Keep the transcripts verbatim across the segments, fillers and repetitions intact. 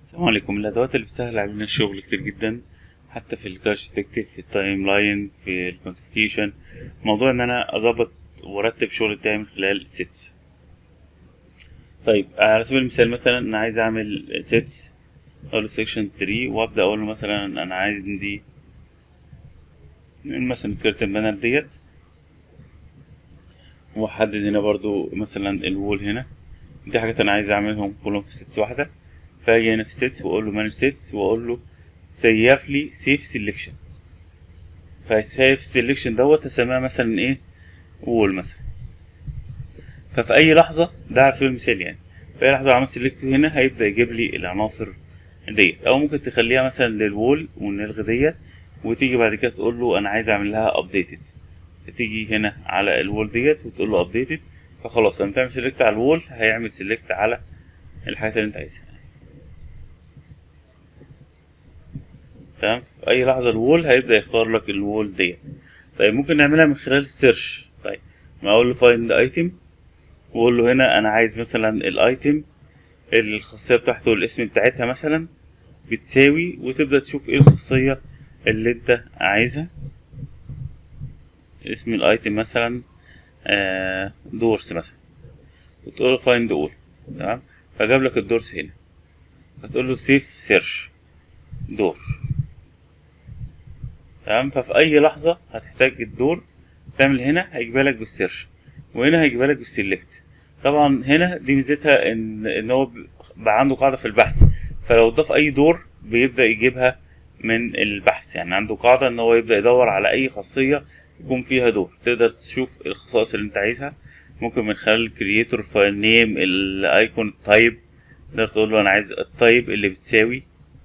السلام عليكم. الأدوات اللي بتسهل علينا الشغل كتير جدا، حتى في الكاش تكتب في التايم لاين في الكونتيفيكيشن. موضوع إن أنا أظبط وأرتب شغل بتاعي من خلال سيتس. طيب على سبيل المثال، مثلا أنا عايز أعمل سيتس، أقول له سيكشن تلاتة وأبدأ أقول له مثلا أنا عايز دي مثلا الكيرتن بانر ديت، وأحدد هنا برضو مثلا الوول هنا. دي حاجات أنا عايز أعملهم كلهم في سيتس واحدة، فاجي هنا في ستيتس واقول له مانج ستيتس واقول له سيف لي سيف سيلكشن. فالسيف سيلكشن دوت هسميها مثلا ايه، وول مثلا. ففي اي لحظه، ده على سبيل المثال يعني، في اي لحظه عملت سيلكت هنا هيبدا يجيب لي العناصر ديت. او ممكن تخليها مثلا للوول ونلغي ديت، وتيجي بعد كده تقول له انا عايز اعمل لها ابديتد. تيجي هنا على الوول ديت وتقول له ابديتد، فخلاص لما تعمل سيلكت على الوول هيعمل سيلكت على الحاجات اللي انت عايزها. تمام، في اي لحظه الوول هيبدا يختار لك الوول ديت. طيب ممكن نعملها من خلال السيرش. طيب ما اقول له فايند ايتم، واقول له هنا انا عايز مثلا الايتم اللي الخاصيه بتاعته الاسم بتاعتها مثلا بتساوي، وتبدا تشوف ايه الخاصيه اللي انت عايزها. اسم الايتم مثلا آه دورس مثلا، وتقول له فايند اول. تمام، فجاب لك الدورس هنا، فتقول له سيف سيرش دور. تمام، ففي اي لحظه هتحتاج الدور تعمل هنا هيجيبها لك بالسيرش، وهنا هيجيبها لك بالسيلكت. طبعا هنا دي ميزتها ان ان هو بقى عنده قاعده في البحث، فلو ضاف اي دور بيبدا يجيبها من البحث. يعني عنده قاعده ان هو يبدا يدور على اي خاصيه يكون فيها دور، تقدر تشوف الخصائص اللي انت عايزها. ممكن من خلال الكرييتور فايل نيم الايكون تايب، تقدر تقول له انا عايز التايب اللي بتساوي،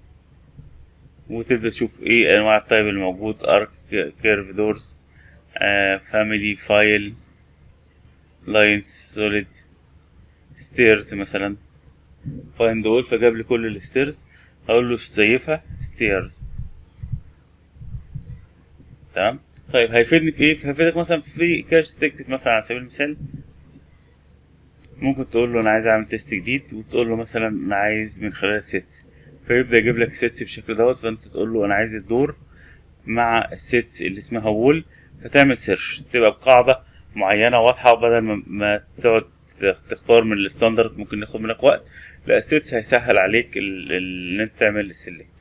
وتبدأ تشوف ايه انواع التايب الموجود: ارك، كيرف، دورز، فاميلي، فايل، لاينز، سوليد، ستيرز مثلا. فايند اول، فجاب لي كل الستيرز. اقول له سيفها ستيرز. تمام. طيب هيفيدني في ايه؟ هيفيدك مثلا في كاش تكتب مثلا على سبيل المثال. ممكن تقول له انا عايز اعمل تيست جديد، وتقول له مثلا انا عايز من خلال السيتس، فيبدأ يجيب لك سيتس بالشكل دوت. فانت تقول له انا عايز الدور مع السيتس اللي اسمها وول، فتعمل سيرش تبقى بقاعدة معينة واضحة، بدل ما, ما تقعد تختار من الستاندرد ممكن ياخد منك وقت. لا، السيتس هيسهل عليك ان انت تعمل السيلكت.